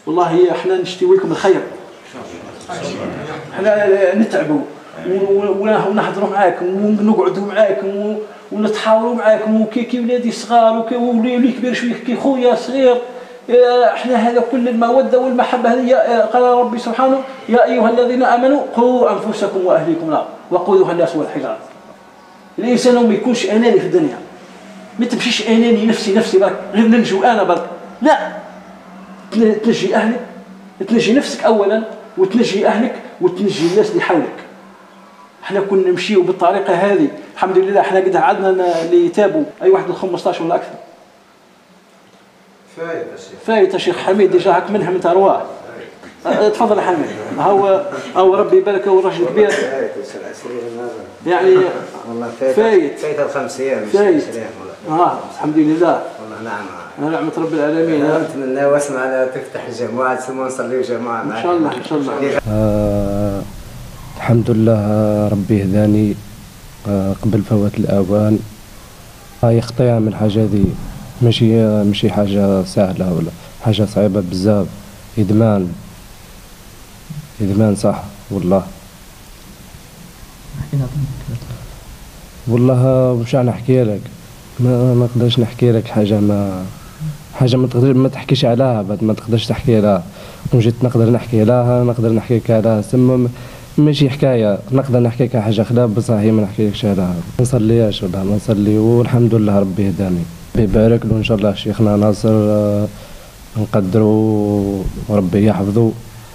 والله احنا نشتوي لكم الخير، احنا نتعبوا ونحضروا معاكم ونقعدوا معاكم ونتحاوروا معاكم كي ولادي صغار وولي كبير شويه كي خويا صغير. احنا هذا كل الموده والمحبه هذه. قال ربي سبحانه: يا ايها الذين امنوا قوا انفسكم واهليكم نار وقودها الناس والحجاره. الانسان ما يكونش اناني في الدنيا، ما تمشيش اناني نفسي برك غير ننجو انا برك، لا، تنجي اهلك، تنجي نفسك اولا وتنجي اهلك وتنجي الناس اللي حولك. احنا كنا نمشيو بالطريقه هذه الحمد لله. احنا قد عندنا اللي تابوا اي واحد 15 ولا اكثر. فايت يا شيخ حميد، ديجا هاك منهم انت ارواح. تفضل يا حميد. هو ربي يبارك، هو راجل كبير يعني. والله فايت ال 5 ايام. فايت الحمد لله. والله نعمة رب العالمين. نتمنى واسمع تفتح الجماعه تسمى نصليو جماعه معاك ان شاء الله ان شاء الله. الحمد لله ربي هداني قبل فوات الاوان. هاي خطيئة من الحاجه ذي، ماشي حاجه سهله ولا حاجه صعيبه بزاف. ادمان صح والله. والله مش انا نحكي لك، ما نقدرش نحكي لك حاجه ما تقدر ما تحكيش عليها، بعد ما تقدرش تحكي لها. وجيت نقدر نحكي لها، نقدر نحكيك عليها سما ماشي حكايه. نقدر نحكيك حاجه خلاف بصح هي ما نحكيلكش عليها. ما نصليهاش والله، ما نصلي. والحمد لله ربي هداني، بيبارك له ان شاء الله شيخنا ناصر، نقدروا وربي يحفظه.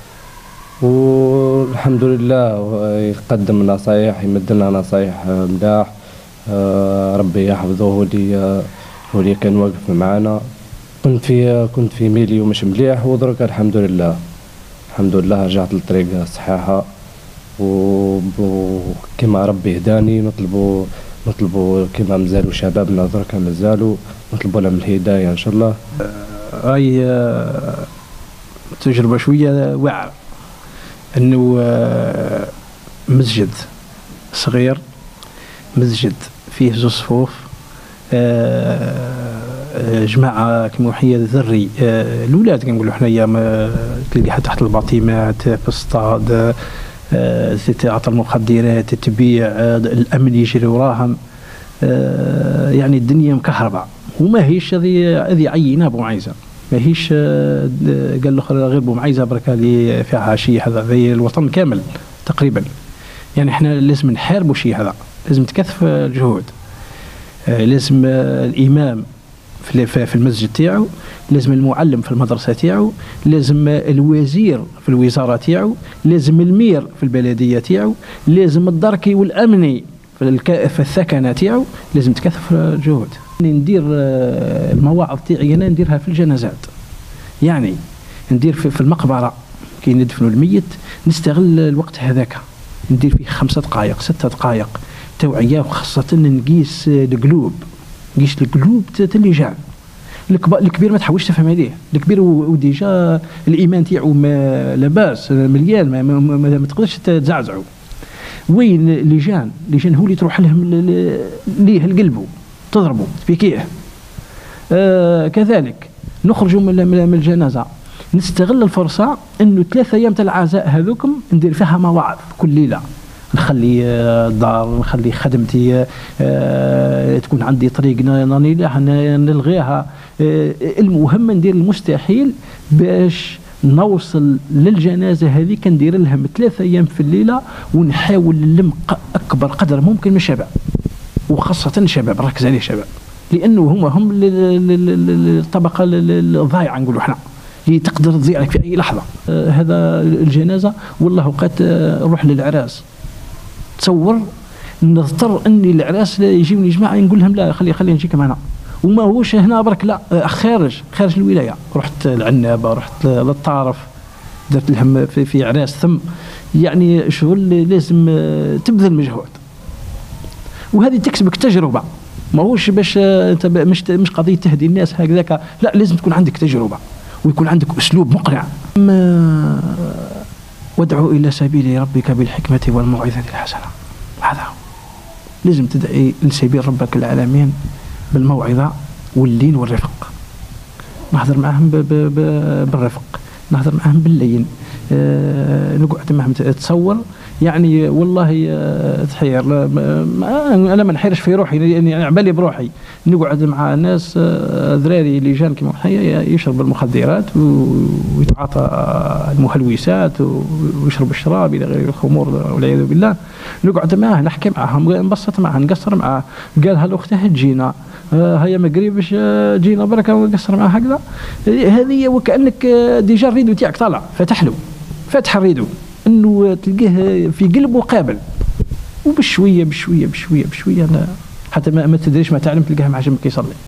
والحمد لله يقدم نصايح، يمد لنا نصايح ملاح. ربي يحفظه، هو اللي كان واقف معنا. كنت في ميلي ومش مليح، ودرك الحمد لله رجعت للطريق الصحيحه. وكما ربي هداني نطلبوا كما مازالوا شبابنا درك مازالوا نطلبوا لهم الهدايه ان شاء الله. هاي تجربه شويه واعره، انه مسجد صغير، مسجد فيه 2 صفوف، جماعه كيموحيه ذري، الاولاد كنقولوا حنايا تلقاها تحت الباطيمات في الصطاد، تعطى المخدرات، تبيع، الامن يجري وراهم. يعني الدنيا مكهربه، وما هيش هذه عينه بومعيزه، ما هيش قال الاخر غير بومعيزه برك اللي فيها شيء. هذا زي الوطن كامل تقريبا. يعني احنا لازم نحاربوا شيء هذا، لازم تكثف الجهود. لازم الامام في المسجد تاعو، لازم المعلم في المدرسه تاعو، لازم الوزير في الوزاره تاعو، لازم المير في البلديه تاعو، لازم الدركي والامني في الثكنه تاعو. لازم تكثف الجهود. ندير المواعظ تاعي انا نديرها في الجنازات، يعني ندير في المقبره كي ندفنوا الميت، نستغل الوقت هذاك ندير فيه 5 دقائق 6 دقائق توعيه، وخاصه نقيس القلوب تاع اللجان. الكبير ما تحاولش تفهم عليه، الكبير وديجا الايمان تاعو لاباس مليان، ما تقدرش تزعزعه. وين اللجان هو اللي تروح لهم ليه القلبو تضربه تبيكيه. كذلك نخرجوا من الجنازه، نستغل الفرصه انه 3 ايام تاع العزاء هذوكم ندير فيها مواعظ كل ليله. نخلي الدار، نخلي خدمتي، تكون عندي طريق نلغيها. المهم ندير المستحيل باش نوصل للجنازه هذه. كندير لهم 3 ايام في الليله، ونحاول نلم اكبر قدر ممكن من الشباب، وخاصه الشباب، نركز عليه الشباب، لانه هم الطبقه الضايعه نقولوا احنا، اللي تقدر تضيع لك في اي لحظه. هذا الجنازه والله اوقات نروح للعراس، تصور نضطر اني العراس يجيوني جماعه نقول لهم لا خلي نجيك معنا، وما هوش هنا برك، لا، خارج الولايه. رحت العنابه، رحت للطارف، درت لهم في عراس ثم. يعني شغل لازم تبذل مجهود، وهذه تكسبك تجربه. ما هوش باش انت مش قضيه تهدي الناس هكذاك، لا، لازم تكون عندك تجربه ويكون عندك اسلوب مقنع. وادعو الى سبيل ربك بالحكمه والموعظه الحسنه. هذا لازم تدعي لسبيل ربك العالمين بالموعظه واللين والرفق. نهضر معهم بالرفق، نهضر معاهم بالليل، نقعد معهم تصور يعني والله تحير. انا ما نحيرش في روحي يعني عبالي بروحي، نقعد مع ناس ذراري اللي جان كيما يشرب المخدرات ويتعاطى المهلوسات ويشرب الشراب الى غير الخمور والعياذ بالله، نقعد معاه نحكي معاهم نبسط معاه نقصر معاه. قال هالاخت تجينا هيا ما قريبش جينا برك ونقصر معاه هكذا. هذه وكانك ديجا الريدو تاعك طالع فتح الريدو انه تلقاه في قلبه قابل، وبشويه بشويه بشويه بشويه حتى ما تدريش ما تعلم تلقاه مع جنبك يصلي.